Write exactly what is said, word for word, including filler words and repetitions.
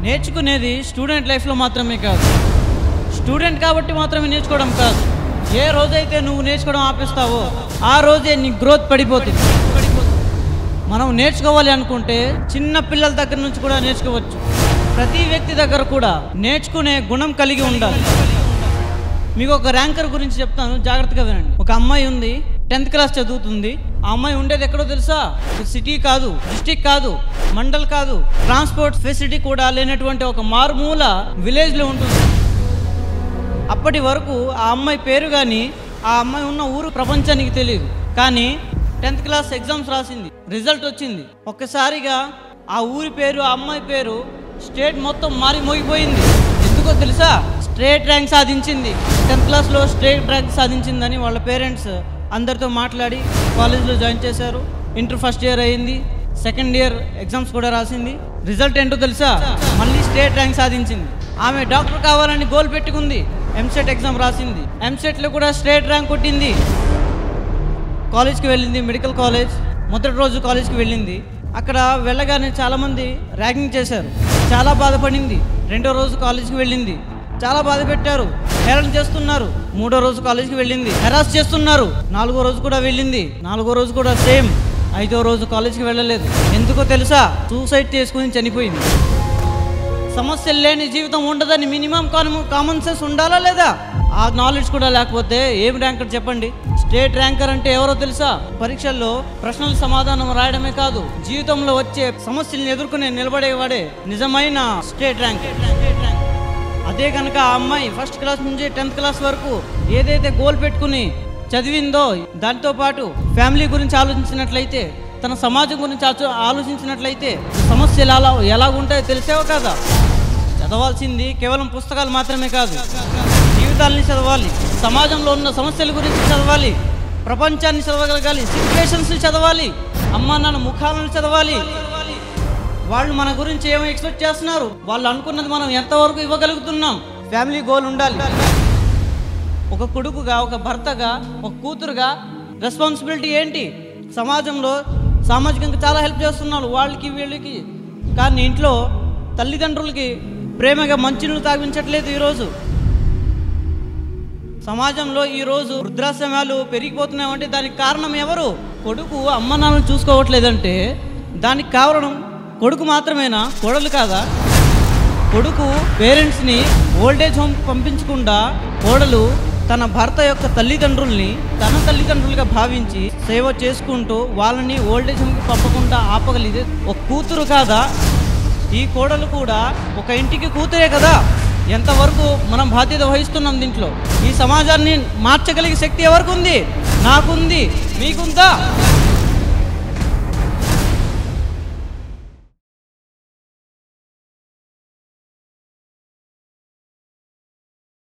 నేర్చుకునేది స్టూడెంట్ లైఫ్లో మాత్రమే కాదు, స్టూడెంట్ కాబట్టి మాత్రమే నేర్చుకోవడం కాదు. ఏ రోజైతే నువ్వు నేర్చుకోవడం ఆపిస్తావో ఆ రోజే నీ గ్రోత్ పడిపోతుంది. మనం నేర్చుకోవాలి అనుకుంటే చిన్న పిల్లల దగ్గర నుంచి కూడా నేర్చుకోవచ్చు. ప్రతి వ్యక్తి దగ్గర కూడా నేర్చుకునే గుణం కలిగి ఉండాలి. మీకు ఒక ర్యాంకర్ గురించి చెప్తాను, జాగ్రత్తగా వినండి. ఒక అమ్మాయి ఉంది, టెన్త్ క్లాస్ చదువుతుంది. ఆ అమ్మాయి ఉండేది ఎక్కడో తెలుసా? సిటీ కాదు, డిస్టిక్ కాదు, మండల్ కాదు, ట్రాన్స్పోర్ట్ ఫెసిలిటీ కూడా లేనటువంటి ఒక మారుమూల విలేజ్లో ఉంటుంది. అప్పటి వరకు ఆ అమ్మాయి పేరు కానీ ఆ అమ్మాయి ఉన్న ఊరు ప్రపంచానికి తెలియదు. కానీ టెన్త్ క్లాస్ ఎగ్జామ్స్ రాసింది, రిజల్ట్ వచ్చింది. ఒక్కసారిగా ఆ ఊరి పేరు, ఆ అమ్మాయి పేరు స్టేట్ మొత్తం మారి మోగిపోయింది. ఎందుకో తెలుసా? స్టేట్ ర్యాంక్ సాధించింది. టెన్త్ క్లాస్లో స్టేట్ ర్యాంక్ సాధించిందని వాళ్ళ పేరెంట్స్ అందరితో మాట్లాడి కాలేజ్లో జాయిన్ చేశారు. ఇంటర్ ఫస్ట్ ఇయర్ అయ్యింది, సెకండ్ ఇయర్ ఎగ్జామ్స్ కూడా రాసింది. రిజల్ట్ ఏంటో తెలుసా? మళ్ళీ స్టేట్ ర్యాంక్ సాధించింది. ఆమె డాక్టర్ కావాలని గోల్ పెట్టుకుంది. ఎంసెట్ ఎగ్జామ్ రాసింది, ఎంసెట్లో కూడా స్టేట్ ర్యాంక్ కొట్టింది. కాలేజ్కి వెళ్ళింది, మెడికల్ కాలేజ్. మొదటి రోజు కాలేజ్కి వెళ్ళింది. అక్కడ వెళ్ళగానే చాలామంది ర్యాగింగ్ చేశారు, చాలా బాధపడింది. రెండో రోజు కాలేజ్కి వెళ్ళింది, చాలా బాధ పెట్టారు, హేళన చేస్తున్నారు. మూడో రోజు కాలేజ్కి వెళ్ళింది, హెరాస్ చేస్తున్నారు. నాలుగో రోజు కూడా వెళ్ళింది, నాలుగో రోజు కూడా సేమ్. ఐదో రోజు కాలేజ్కి వెళ్ళలేదు. ఎందుకో తెలుసా? సూసైడ్ చేసుకుని చనిపోయింది. సమస్యలు లేని జీవితం ఉండదని మినిమం కామన్ సెన్స్ ఉండాలా లేదా? ఆ నాలెడ్జ్ కూడా లేకపోతే ఏం ర్యాంకర్ చెప్పండి? స్టేట్ ర్యాంకర్ అంటే ఎవరో తెలుసా? పరీక్షల్లో ప్రశ్నల సమాధానం రాయడమే కాదు, జీవితంలో వచ్చే సమస్యలను ఎదుర్కొనే నిలబడేవాడే నిజమైన స్టేట్ ర్యాంక్. అదే కనుక ఆ అమ్మాయి ఫస్ట్ క్లాస్ నుంచి టెన్త్ క్లాస్ వరకు ఏదైతే గోల్ పెట్టుకుని చదివిందో, దాంతో పాటు ఫ్యామిలీ గురించి ఆలోచించినట్లయితే, తన సమాజం గురించి ఆలోచించినట్లయితే సమస్యలు ఎలా ఎలాగుంటాయో తెలిసేవో కదా? చదవాల్సింది కేవలం పుస్తకాలు మాత్రమే కాదు, జీవితాలని చదవాలి, సమాజంలో ఉన్న సమస్యల గురించి చదవాలి, ప్రపంచాన్ని చదవగలగాలి, సిచ్యువేషన్స్ని చదవాలి, అమ్మా నాన్న ముఖాలను చదవాలి. వాళ్ళు మన గురించి ఏమో ఎక్స్పెక్ట్ చేస్తున్నారు, వాళ్ళు అనుకున్నది మనం ఎంతవరకు ఇవ్వగలుగుతున్నాం. ఫ్యామిలీ గోల్ ఉండాలి. ఒక కొడుకుగా, ఒక భర్తగా, ఒక కూతురుగా రెస్పాన్సిబిలిటీ ఏంటి? సమాజంలో సామాజికంగా చాలా హెల్ప్ చేస్తున్నారు వాళ్ళకి వీళ్ళకి. కానీ ఇంట్లో తల్లిదండ్రులకి ప్రేమగా మంచినీళ్ళు తాగించట్లేదు. ఈరోజు సమాజంలో ఈరోజు వృద్ధాశ్రమాలు పెరిగిపోతున్నాయంటే దానికి కారణం ఎవరు? కొడుకు అమ్మ నాన్నను చూసుకోవట్లేదంటే దానికి కారణం కొడుకు మాత్రమేనా? కోడలు కాదా? కొడుకు పేరెంట్స్ని ఓల్డేజ్ హోమ్ పంపించకుండా కోడలు తన భర్త యొక్క తల్లిదండ్రుల్ని తన తల్లిదండ్రులుగా భావించి సేవ చేసుకుంటూ వాళ్ళని ఓల్డేజ్ హోమ్కి పంపకుండా ఆపగలిగే ఒక కూతురు కాదా? ఈ కోడలు కూడా ఒక ఇంటికి కూతురే కదా? ఎంతవరకు మనం బాధ్యత వహిస్తున్నాం దీంట్లో? ఈ సమాజాన్ని మార్చగలిగే శక్తి ఎవరికి ఉంది? నాకుంది, మీకుందా?